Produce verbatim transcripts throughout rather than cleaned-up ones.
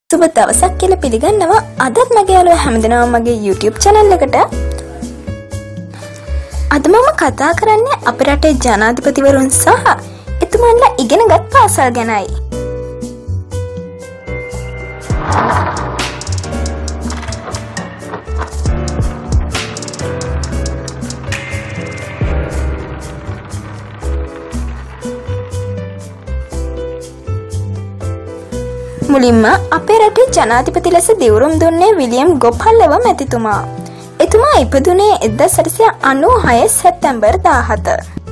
සුබ දවසක් කියලා පිළිගන්නවා. අදත් මගේ යාළුවෝ හැමදෙනාම මගේ YouTube channel එකට. අද මම කතා කරන්නේ අපේ රටේ ජනාධිපතිවරුන් සහ එතුමන්ලා ඉගෙනගත් පාසල් ගැනයි. මුලින්ම අපේ රටේ ජනාධිපති ලෙස දිවුරුම් දුන්නේ විලියම් ගොපල්ලව මැතිතුමා. එතුමා ඉපදුනේ එක්දහස් අටසිය අනූ හය සැප්තැම්බර් දාහත.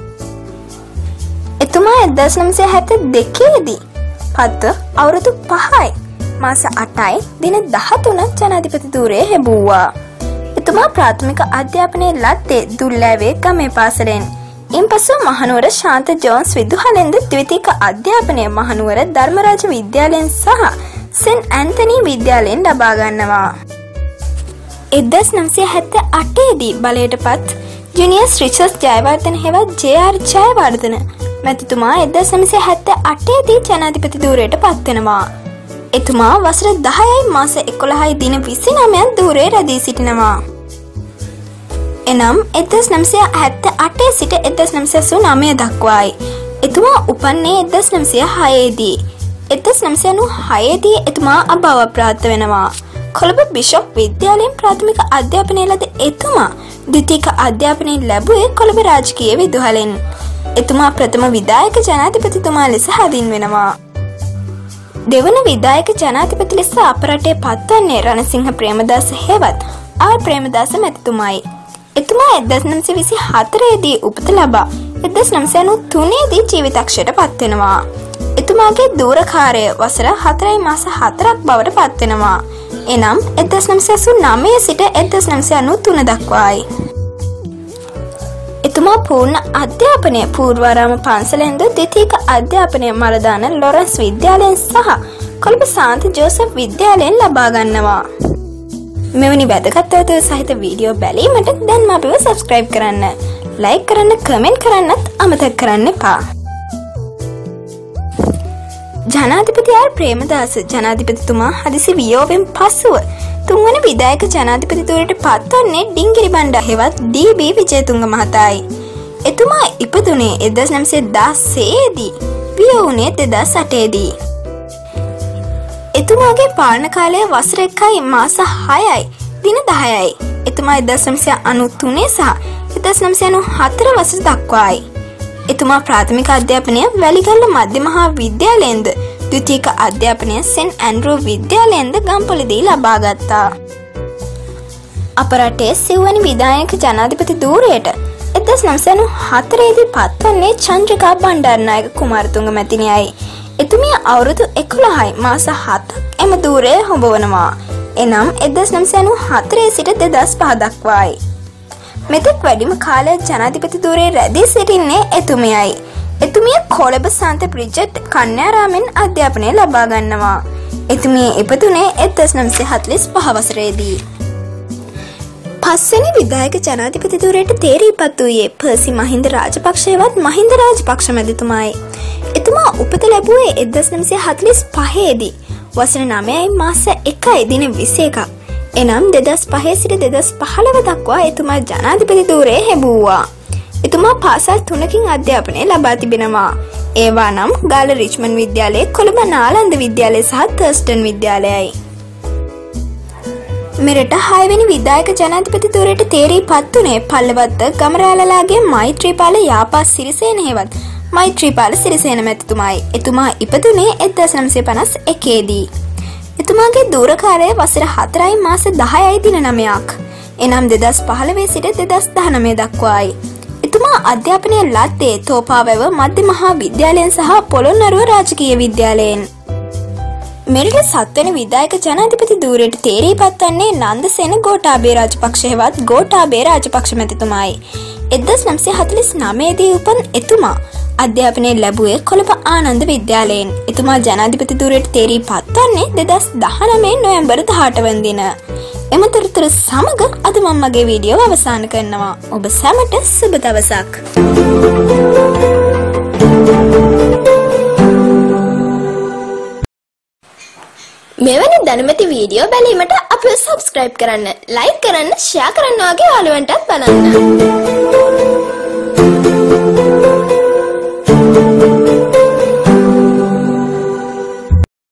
එතුමා එක්දහස් නවසිය හැත්තෑ දෙකේ දී පත්ව අවුරුදු පහයි මාස අටයි දින දහතුනක් ජනාධිපති ධූරයේ ලැබුවා. එතුමා ප්‍රාථමික අධ්‍යාපනය ලද්දේ දුල්ලෑවේ ගමේ පාසලෙන්. ඉන්පසු මහනුවර ශාන්ත ජෝන්ස් විදුහලෙන්ද ද්විතීක අධ්‍යාපනය මහනුවර ධර්මරාජ විද්‍යාලයෙන් සහ සෙන්ට් ඇන්තනී විද්‍යාලයෙන් ලබා ගන්නවා. එක්දහස් නවසිය හැත්තෑ අටේ දී බලයට පත් ජුනියර් රිචර්ඩ් ජයවර්ධන හෙවත් ජේ ආර් ජයවර්ධන මැතිතුමා එක්දහස් නවසිය හැත්තෑ අටේ දී ජනාධිපති ධූරයට පත් වෙනවා. එතුමා වසර දහයයි මාස එකොළහයි දින විසිනවයක් ධූරයේ රැඳී සිටිනවා. එනම් එක්දහස් නවසිය හැත්තෑ අටේ සිට එක්දහස් නවසිය අසූනවය දක්වායි. එතුමා උපන්නේ එක්දහස් නවසිය හයේ දී. එක්දහස් නවසිය අනූහය දී එතුමා අභාව ප්‍රාප්ත වෙනවා. කොළඹ බිෂොප් විද්‍යාලයෙන් ප්‍රාථමික අධ්‍යාපනය ලද එතුමා ද්විතීක අධ්‍යාපනය ලැබුවේ කොළඹ රාජකීය විදුහලෙන්. එතුමා ප්‍රථම විධායක ජනාධිපතිතුමා ලෙස හැඳින්වෙනවා. දෙවන විධායක ජනාධිපති ලෙස අප රටේ පත්වන්නේ රණසිංහ ප්‍රේමදාස හෙවත් ආර්.ප්‍රේමදාස මැතිතුමායි. එතුමා එක්දහස් නවසිය විසි හතරේ දී උපත ලබා එක්දහස් නවසිය අනූතුනේ දී ජීවිතක්ෂයට පත් වෙනවා. එතුමාගේ ධූරකාර්යය වසර හතරයි මාස හතරක් බවට පත් වෙනවා. එනම් එක්දහස් නවසිය අසූනවය සිට එක්දහස් නවසිය අනූතුන දක්වායි. එතුමා පූර්ණ අධ්‍යාපනය පූර්වාරාම පන්සලෙන්ද ද්විතීක අධ්‍යාපනය මරදාන ලොරන්ස් විද්‍යාලයෙන් සහ කොළඹ සාන්ත ජෝසප් විද්‍යාලයෙන් ලබා ගන්නවා. මෙවැනි වැදගත් තොරතුරු සහිත වීඩියෝ බැලීමට දැන්ම අපිව සබ්ස්ක්‍රයිබ් කරන්න, ලයික් කරන්න, කමෙන්ට් කරන්නත් අමතක කරන්න එපා. ජනාධිපති ආර්.ප්‍රේමදාස ජනාධිපතිතුමා හදිසි වියෝවෙන් පසුව තුන්වන විධායක ජනාධිපති ධූරයට පත්වන්නේ ඩිංගිරි බණ්ඩා හෙවත් ඩී බී විජේතුංග මහතායි. එතුමා ඉපදුනේ එක්දහස් නවසිය දාසය දී, විය වුණේ දෙදහස් අටේ දී. එතුමාගේ පාලන කාලය වසර එකයි මාස හයයි දින දහයයි. එතුමා එක්දහස් නවසිය අනූතුනේ සහ එක්දහස් නවසිය අනූහතර වසර දක්වායි. එතුමා ප්‍රාථමික අධ්‍යාපනය වැලිගල්ල මධ්‍ය මහා විද්‍යාලයෙන්ද ද්විතීක අධ්‍යාපනය සෙන්ට් ඇන්ඩ්‍රූ විද්‍යාලයෙන්ද ගම්පොලදී ලබා ගත්තා. අප රටේ සිව්වැනි විධායක ජනාධිපති ධූරයට එක්දහස් නවසිය අනූහතරේ දී පත්වන්නේ චන්ද්‍රිකා බණ්ඩාරනායක කුමාරතුංග මැතිණියයි. එතුමිය අවුරුදු එකොළහයි මාස හතක් එම ධූරයේ හොඹවනවා. එනම් එක්දහස් නවසිය අනූහතරේ සිට දෙදහස් පහ දක්වායි. මෙතෙක් වැඩිම කාලයක් ජනාධිපති ධූරයේ රැඳී සිටින්නේ එතුමියයි. එතුමිය කොළඹ සන්ත බ්‍රිජට් කන්‍යාරාමෙන් අධ්‍යාපනය ලබා ගන්නවා. එතුමිය ඉපදුනේ එක්දහස් නවසිය හතළිස් පහ වසරේදී. පස්වෙනි විධායක ජනාධිපති ධූරයට තේරීපත් වූයේ පර්සි මහින්ද රාජපක්ෂ හෙවත් මහින්ද රාජපක්ෂ මැතිතුමායි. එතුමා උපත ලැබුවේ එක්දහස් නවසිය හතළිස් පහේ දී වසර නවයයි මාස එකයි දින විසි එකක්. එනම් දෙදහස් පහේ සිට දෙදහස් පහළොව දක්වා එතුමා ජනාධිපති ධූරයේ ලැබුවා. එතුමා පාසල් තුනකින් අධ්‍යාපනය ලබා තිබෙනවා. ඒවා නම් ගාල්ල රිච්මන්ඩ් විද්‍යාලය, කොළඹ නාලන්ද විද්‍යාලය සහ තර්ස්ටන් විද්‍යාලයයි. මෙරට හයවෙනි විධායක ජනාධිපති ධූරයට තේරීපත් වුණේ පල්ලවත්ත ගමරාලලාගේ මෛත්‍රීපාල යාපා සිරිසේන හෙවත් මෛත්‍රීපාල සිරිසේන මැතිතුමායි. එතුමා ඉපදුනේ එක්දහස් නවසිය පනස් එකේ දී. එතුමාගේ ධූරකාර්යය වසර හතරයි මාස දහයයි දින නවයක්. එනම් දෙදහස් පහළොව සිට දෙදහස් දහනවය දක්වායි. එතුමා අධ්‍යාපනය ලද්දේ තෝපාවැව මධ්‍ය මහා විද්‍යාලයෙන් සහ පොළොන්නරුව රාජකීය විද්‍යාලයෙන්. මෙරට සත්වන විධායක ජනාධිපති ධූරයට තේරීපත් වන්නේ නන්දසේන ගෝඨාභය රාජපක්ෂ හෙවත් ගෝඨාභය රාජපක්ෂ මැතිතුමායි. එක්දහස් නවසිය හතළිස් නවය දී උපන් එතුමා අධ්‍යාපනය ලැබුවේ කොළඹ ආනන්ද විද්‍යාලයෙන්. එතුමා ජනාධිපති ධූරයට තේරීපත් වන්නේ දෙදහස් දහනවය නොවැම්බර් දහඅට වන දින. එම තොරතුරු සමග අද මම මගේ වීඩියෝ අවසන් කරනවා. ඔබ සැමට සුබ දවසක්. මෙවැනි දැනුමැති වීඩියෝ බැලීමට අපිව subscribe කරන්න, like කරන්න, share කරන්න වගේ යාළුවන්ටත් බලන්න.